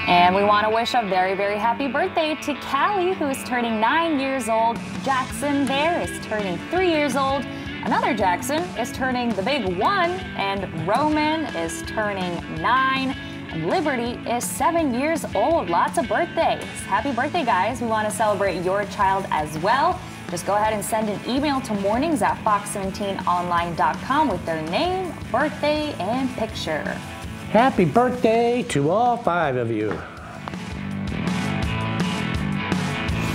And we want to wish a very, very happy birthday to Callie, who is turning 9 years old. Jackson there is turning 3 years old. Another Jackson is turning the big 1, and Roman is turning 9. And Liberty is 7 years old. Lots of birthdays. Happy birthday, guys. We want to celebrate your child as well. Just go ahead and send an email to mornings@fox17online.com with their name, birthday, and picture. Happy birthday to all 5 of you.